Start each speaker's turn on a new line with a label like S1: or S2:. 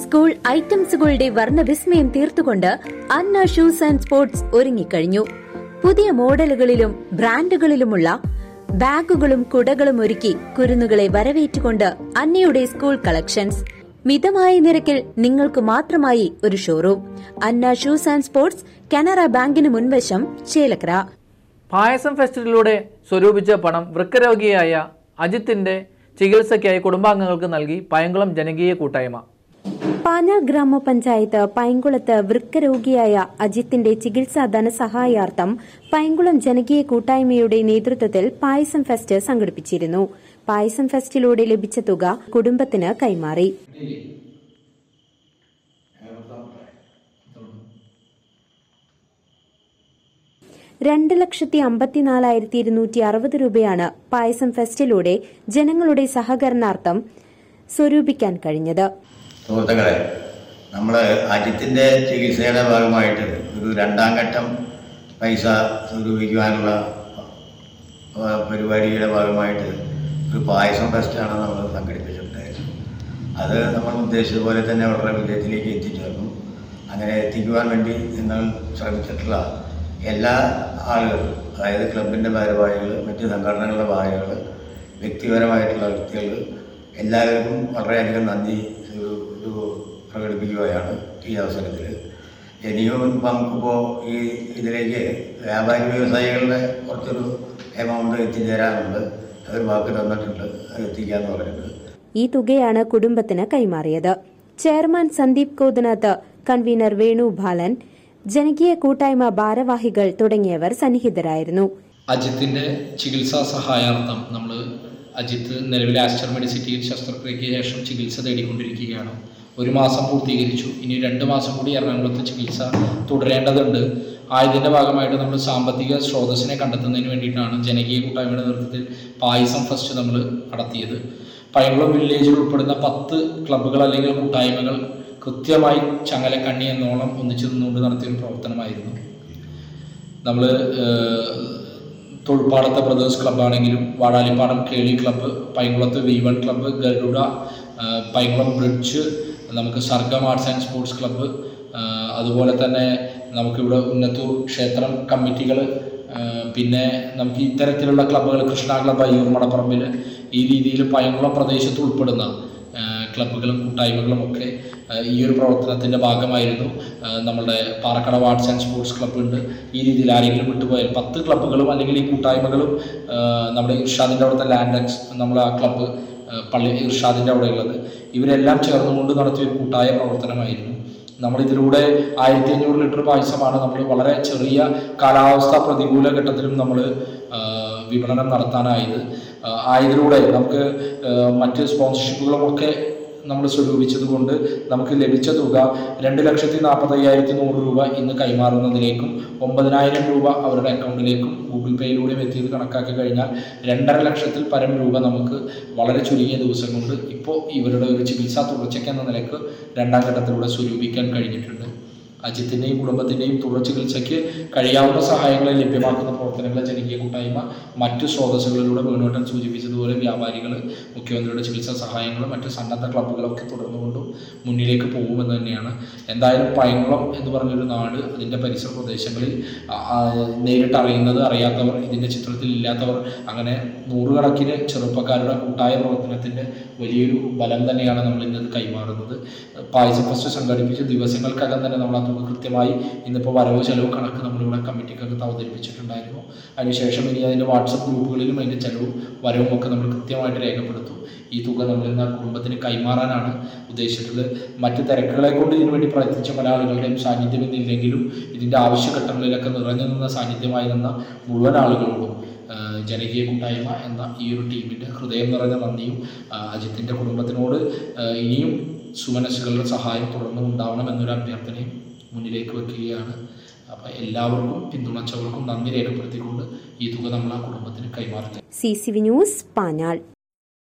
S1: School ഐറ്റംസുകളുടെ വർണ്ണവിസ്മയം തീർത്തുകൊണ്ട് അന്ന ഷൂസ് ആൻഡ് സ്പോർട്സ് ഒരുങ്ങിക്കഴിഞ്ഞു. പുതിയ മോഡലുകളിലും ബ്രാൻഡുകളിലുമുള്ള ബാഗുകളും കുടകളും ഒരുക്കി കുരുന്നുകളെ വരവേറ്റുകൊണ്ട് അന്നയുടെ സ്കൂൾ കളക്ഷൻസ്. മിതമായ നിരക്കിൽ നിങ്ങൾക്ക് മാത്രമായി ഒരു showroom. Anna shoes and sports, Canara ബാങ്കിന് മുൻവശം, ചേലക്കര.
S2: പായസം ഫെസ്റ്റിവലിലൂടെ സ്വരൂപിച്ച പണം വൃക്കരോഗിയായ അജിത്തിന്റെ ചികിത്സയ്ക്കായി കുടുംബാംഗങ്ങൾക്ക് നൽകി പൈങ്കുളം ജനകീയ കൂട്ടായ്മ.
S1: പാഞ്ഞാൾ ഗ്രാമപഞ്ചായത്ത് പൈങ്കുളത്ത് വൃക്കരോഗിയായ അജിത്തിന്റെ ചികിത്സാ ധനസഹായാർത്ഥം പൈങ്കുളം ജനകീയ കൂട്ടായ്മയുടെ നേതൃത്വത്തിൽ പായസം ഫെസ്റ്റ് സംഘടിപ്പിച്ചിരുന്നു. പായസം ഫെസ്റ്റിലൂടെ ലഭിച്ച തുക കുടുംബത്തിന് കൈമാറി. 2,54,260 രൂപയാണ് പായസം ഫെസ്റ്റിലൂടെ ജനങ്ങളുടെ സഹകരണാർത്ഥം സ്വരൂപിക്കാൻ കഴിഞ്ഞത്.
S3: സുഹൃത്തുക്കളെ, നമ്മൾ അജിത്തിന്റെ ചികിത്സയുടെ ഭാഗമായിട്ട് ഒരു രണ്ടാം ഘട്ടം പൈസ സ്വരൂപിക്കുവാനുള്ള പരിപാടിയുടെ ഭാഗമായിട്ട് ഒരു പായസം ഫെസ്റ്റാണ് നമ്മൾ സംഘടിപ്പിച്ചിട്ടുണ്ടായിരുന്നത്. അത് നമ്മൾ ഉദ്ദേശിച്ചതുപോലെ തന്നെ വളരെ വിജയത്തിലേക്ക് എത്തിച്ചേർന്നു. അങ്ങനെ എത്തിക്കുവാൻ വേണ്ടി നിങ്ങൾ ശ്രമിച്ചിട്ടുള്ള എല്ലാ ആളുകളും, അതായത് ക്ലബിൻ്റെ ഭാരവാഹികൾ, മറ്റ് സംഘടനകളുടെ ഭാരവാഹികൾ, വ്യക്തിപരമായിട്ടുള്ള വ്യക്തികൾ, എല്ലാവർക്കും വളരെയധികം നന്ദി പ്രകടിപ്പിക്കുകയാണ് ഈ അവസരത്തിൽ. ഇനിയും നമുക്കിപ്പോൾ ഇതിലേക്ക് വ്യാപാരി വ്യവസായികളുടെ കുറച്ചൊരു എമൗണ്ട് എത്തിച്ചേരാനുണ്ട്. അവർ വാക്ക് തന്നിട്ടുണ്ട്, അത് എത്തിക്കാന്ന് പറയുന്നത്.
S1: ഈ തുകയാണ് കുടുംബത്തിന് കൈമാറിയത്. ചെയർമാൻ സന്ദീപ് കോതനാത്ത്, കൺവീനർ വേണു ബാലൻ, ജനകീയ കൂട്ടായ്മ ഭാരവാഹികൾ തുടങ്ങിയവർ സന്നിഹിതരായിരുന്നു.
S4: അജിത്തിന്റെ ചികിത്സാ സഹായാർത്ഥം അജിത്ത് നിലവിലെ ആസ്റ്റർ മെഡിസിറ്റിയിൽ ശസ്ത്രക്രിയയ്ക്ക് ശേഷം ചികിത്സ തേടിക്കൊണ്ടിരിക്കുകയാണ്. 1 മാസം പൂർത്തീകരിച്ചു. ഇനി 2 മാസം കൂടി എറണാകുളത്ത് ചികിത്സ തുടരേണ്ടതുണ്ട്. ആയതിൻ്റെ ഭാഗമായിട്ട് നമ്മൾ സാമ്പത്തിക സ്രോതസ്സിനെ കണ്ടെത്തുന്നതിന് വേണ്ടിയിട്ടാണ് ജനകീയ കൂട്ടായ്മയുടെ നേതൃത്വത്തിൽ പായസം ഫെസ്റ്റ് നമ്മൾ നടത്തിയത്. പൈങ്കുളം വില്ലേജിൽ ഉൾപ്പെടുന്ന 10 ക്ലബ്ബുകൾ അല്ലെങ്കിൽ കൂട്ടായ്മകൾ കൃത്യമായി ചങ്ങലക്കണ്ണി എന്നോണം ഒന്നിച്ചു നിന്നുകൊണ്ട് നടത്തിയൊരു പ്രവർത്തനമായിരുന്നു. നമ്മൾ തൊഴുപ്പാടത്തെ ബ്രദേഴ്സ് ക്ലബ്ബാണെങ്കിലും, വാടാലിപ്പാടം കേളി ക്ലബ്ബ്, പൈങ്കുളത്ത് V1 club, Garuda, Painkulam bridge, നമുക്ക് Sargam arts and sports club, അതുപോലെ തന്നെ നമുക്കിവിടെ ഉന്നത്തൂർ ക്ഷേത്രം കമ്മിറ്റികൾ, പിന്നെ നമുക്ക് ഇത്തരത്തിലുള്ള ക്ലബ്ബുകൾ, കൃഷ്ണ ക്ലബ്ബ് അയ്യൂർ മടപ്പറമ്പിൽ, ഈ രീതിയിൽ പൈങ്കുളം പ്രദേശത്ത് ഉൾപ്പെടുന്ന ക്ലബ്ബുകളും കൂട്ടായ്മകളും ഒക്കെ ഈ ഒരു പ്രവർത്തനത്തിൻ്റെ ഭാഗമായിരുന്നു. നമ്മളുടെ Parakkadavu arts and sports club ഉണ്ട്. ഈ രീതിയിൽ ആരെങ്കിലും വിട്ടുപോയാൽ 10 ക്ലബ്ബുകളും അല്ലെങ്കിൽ ഈ കൂട്ടായ്മകളും നമ്മുടെ ഇർഷാദിൻ്റെ അവിടുത്തെ ലാൻഡക്സ്, നമ്മൾ ആ ക്ലബ്ബ് പള്ളി ഇർഷാദിൻ്റെ അവിടെ ഉള്ളത്, ഇവരെല്ലാം ചേർന്നുകൊണ്ട് നടത്തിയൊരു കൂട്ടായ പ്രവർത്തനമായിരുന്നു. നമ്മളിതിലൂടെ 1500 ലിറ്റർ പായസമാണ് നമ്മൾ വളരെ ചെറിയ കാലാവസ്ഥ പ്രതികൂല ഘട്ടത്തിലും നമ്മൾ വിപണനം നടത്താനായത്. ആയതിലൂടെ നമുക്ക് മറ്റ് സ്പോൺസർഷിപ്പുകളുമൊക്കെ നമ്മൾ സ്വരൂപിച്ചത് കൊണ്ട് നമുക്ക് ലഭിച്ച തുക 2,45,100 രൂപ ഇന്ന് കൈമാറുന്നതിലേക്കും 9,000 രൂപ അവരുടെ അക്കൗണ്ടിലേക്കും ഗൂഗിൾ പേയിലൂടെയും എത്തിയത് കണക്കാക്കി കഴിഞ്ഞാൽ 2.5 ലക്ഷത്തിൽ പരം രൂപ നമുക്ക് വളരെ ചുരുങ്ങിയ ദിവസം കൊണ്ട് ഇപ്പോൾ ഇവരുടെ ഒരു ചികിത്സാ തുടർച്ചയ്ക്കെന്ന നിലക്ക് 2ാം ഘട്ടത്തിലൂടെ സ്വരൂപിക്കാൻ കഴിഞ്ഞിട്ടുണ്ട്. അജിത്തിൻ്റെയും കുടുംബത്തിൻ്റെയും തുടർ ചികിത്സയ്ക്ക് കഴിയാവുന്ന സഹായങ്ങളെ ലഭ്യമാക്കുന്ന പ്രവർത്തനങ്ങളെ ജനകീയ കൂട്ടായ്മ മറ്റ് സ്രോതസ്സുകളിലൂടെ വേണുവേട്ടൻ സൂചിപ്പിച്ചതുപോലെ വ്യാപാരികൾ, മുഖ്യമന്ത്രിയുടെ ചികിത്സാ സഹായങ്ങൾ, മറ്റ് സന്നദ്ധ ക്ലബ്ബുകളൊക്കെ തുടർന്നുകൊണ്ടും മുന്നിലേക്ക് പോകുമെന്ന് തന്നെയാണ്. എന്തായാലും പൈങ്കുളം എന്ന് പറഞ്ഞൊരു നാട്, അതിൻ്റെ പരിസര പ്രദേശങ്ങളിൽ നേരിട്ട് അറിയുന്നത്, അറിയാത്തവർ, ഇതിൻ്റെ ചിത്രത്തിൽ ഇല്ലാത്തവർ, അങ്ങനെ 100 കണക്കിന് ചെറുപ്പക്കാരുടെ കൂട്ടായ പ്രവർത്തനത്തിൻ്റെ വലിയൊരു ബലം തന്നെയാണ് നമ്മൾ ഇന്നത് കൈമാറുന്നത്. പായസം ഫെസ്റ്റ് സംഘടിപ്പിച്ച ദിവസങ്ങൾക്കകം തന്നെ നമ്മൾ കൃത്യമായി ഇന്നിപ്പോൾ വരവ് ചെലവ് കണക്ക് നമ്മളിവിടെ കമ്മിറ്റിക്കകത്ത് അവതരിപ്പിച്ചിട്ടുണ്ടായിരുന്നു. അതിനുശേഷം ഇനി അതിൻ്റെ വാട്സപ്പ് ഗ്രൂപ്പുകളിലും അതിൻ്റെ ചെലവും വരവും ഒക്കെ നമ്മൾ കൃത്യമായിട്ട് രേഖപ്പെടുത്തും. ഈ തുക നമ്മളിന്ന് കുടുംബത്തിന് കൈമാറാനാണ് ഉദ്ദേശിച്ചത്. മറ്റ് തിരക്കുകളെ കൊണ്ട് ഇതിനുവേണ്ടി പ്രയത്നിച്ച പല ആളുകളുടെയും സാന്നിധ്യം ഇന്നില്ലെങ്കിലും ഇതിൻ്റെ ആവശ്യഘട്ടങ്ങളിലൊക്കെ നിറഞ്ഞു നിന്ന സാന്നിധ്യമായി നിന്ന മുഴുവൻ ആളുകളോടും ജനകീയ കൂട്ടായ്മ എന്ന ഈ ഒരു ടീമിൻ്റെ ഹൃദയം നിറഞ്ഞ നന്ദിയും, അജിത്തിൻ്റെ കുടുംബത്തിനോട് ഇനിയും സുമനസ്സുകളുടെ സഹായം തുടർന്നും ഉണ്ടാവണമെന്നൊരു അഭ്യർത്ഥനയും മുന്നിലേക്ക് വെക്കുകയാണ്. അപ്പോൾ എല്ലാവർക്കും പിന്തുണച്ചവർക്കും നന്ദി രേഖപ്പെടുത്തിക്കൊണ്ട് ഈ തുക നമ്മൾ ആ കുടുംബത്തിന് കൈമാറുന്നു.
S1: CCV news, Panjal.